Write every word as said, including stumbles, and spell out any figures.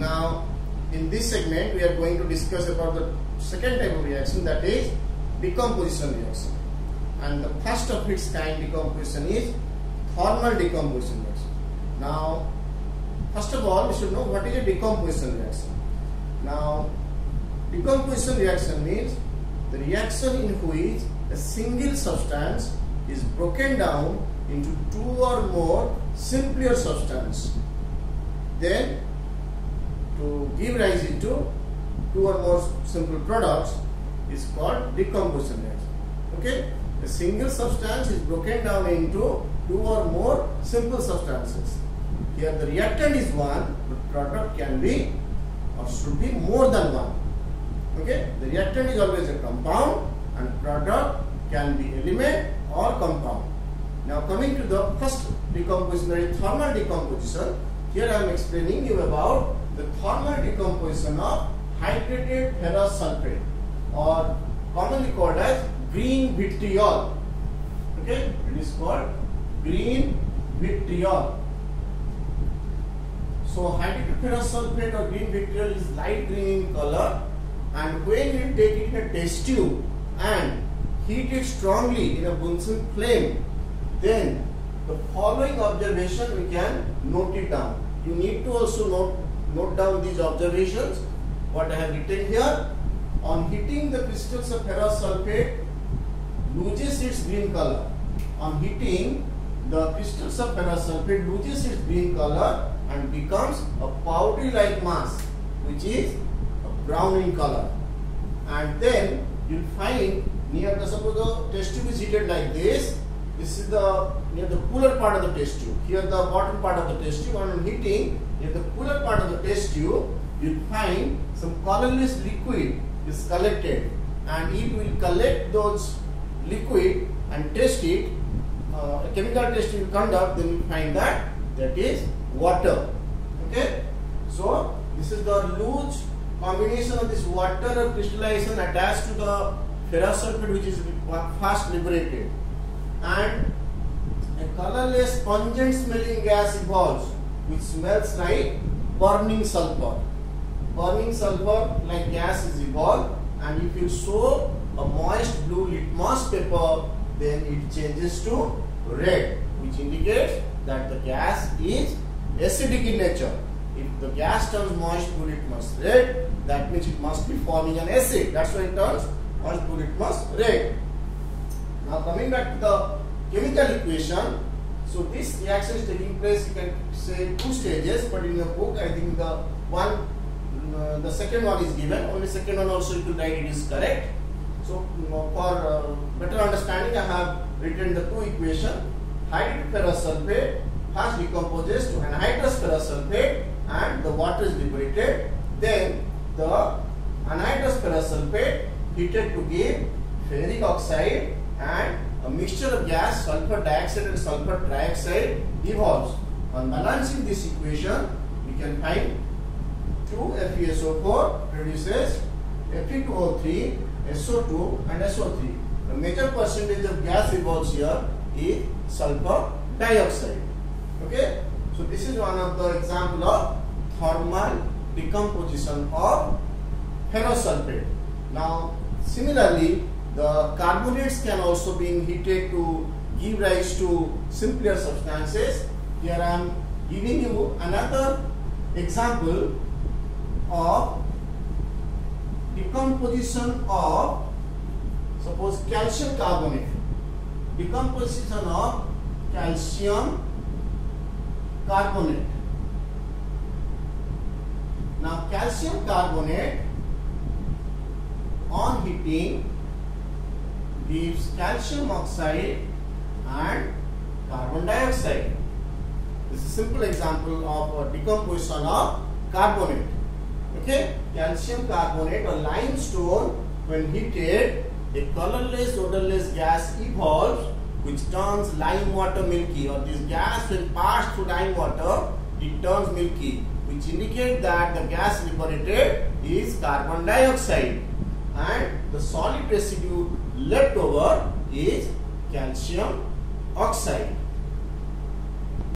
Now in this segment we are going to discuss about the second type of reaction, that is decomposition reaction. And the first of its kind decomposition is thermal decomposition reaction. Now first of all we should know what is a decomposition reaction. Now decomposition reaction means the reaction in which a single substance is broken down into two or more simpler substances, then to give rise into two or more simple products is called decomposition reaction. Okay, a single substance is broken down into two or more simple substances. Here the reactant is one, but product can be or should be more than one. Okay, the reactant is always a compound and product can be element or compound. Now coming to the first decomposition, that is thermal decomposition. Here I am explaining you about the thermal decomposition of hydrated ferrous sulfate, or commonly called as green vitriol. Okay, it is called green vitriol. So hydrated ferrous sulfate or green vitriol is light green in color, and when you take it in a test tube and heat it strongly in a Bunsen flame, then the following observation we can note it down. You need to also note, note down these observations, what I have written here. On heating, the crystals of ferrous sulfate loses its green color. On heating, the crystals of ferrous sulfate loses its green color and becomes a powdery like mass, which is brown in color. And then you will find near the, suppose the test tube is heated like this. This is the near the cooler part of the test tube. Here the bottom part of the test tube, and on heating near the cooler part of the test tube, you will find some colorless liquid is collected, and it will collect those liquid and test it. Uh, a chemical test will conduct, then you find that that is water. Okay, so this is the loose combination of this water or crystallization attached to the ferrous sulfate, which is fast liberated, and a colorless pungent smelling gas evolves which smells like burning sulfur. Burning sulfur like gas is evolved, and if you show a moist blue litmus paper, then it changes to red, which indicates that the gas is acidic in nature. If the gas turns moist blue litmus red, that means it must be forming an acid. That's why it turns moist blue litmus red. Now coming back to the chemical equation, so this reaction is taking place, you can say two stages, but in your book I think the one, uh, the second one is given. Only second one also you could write it is correct. So for uh, better understanding, I have written the two equations. Hydrated ferrous sulfate first decomposes to anhydrous ferrous sulfate, and the water is liberated. Then the anhydrous ferrous sulfate heated to give ferric oxide, and a mixture of gas, sulfur dioxide and sulfur trioxide evolves. On balancing this equation, we can find two F e S O four produces F e two O three, S O two and S O three. The major percentage of gas evolves here is sulfur dioxide. Okay, so this is one of the example of thermal decomposition of ferrous sulfate. Now similarly, the carbonates can also be heated to give rise to simpler substances. Here I am giving you another example of decomposition of, suppose, calcium carbonate. Decomposition of calcium carbonate. Now calcium carbonate on heating gives calcium oxide and carbon dioxide. This is a simple example of a decomposition of carbonate. Okay, calcium carbonate or limestone, when heated, a colorless, odorless gas evolves which turns lime water milky, or this gas when passed through lime water, it turns milky, which indicates that the gas liberated is carbon dioxide, and the solid residue left over is calcium oxide.